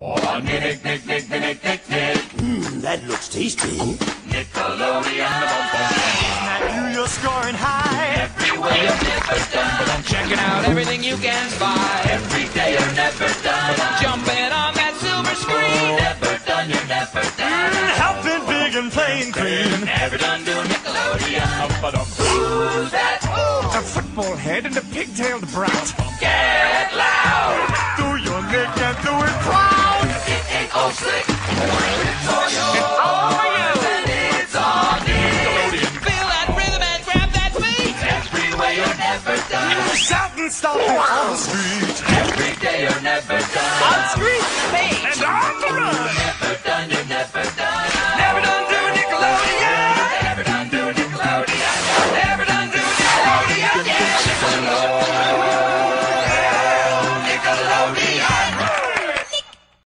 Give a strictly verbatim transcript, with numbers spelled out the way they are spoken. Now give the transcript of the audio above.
Oh, nick, nick, nick, nick, nick, nick. Mmm, that looks tasty. Nickelodeon. Isn't that you, you're scoring high? Every way you're never done, but I'm Checking out everything you can spy. every day you're never done, but I'm Jumping on that silver screen. never done, you're never done. Helping big and playing clean. Never done doing Nickelodeon. Who's that? A football head and a pigtailed brat. Get loud. Do your Nick and do it proud. It ain't all slick. It's all yours. It's all for you. And it's all Nickelodeon. Feel that rhythm and grab that beat. Every way you're never done. Shout and stop it on the street. Every day you're never done. On screen.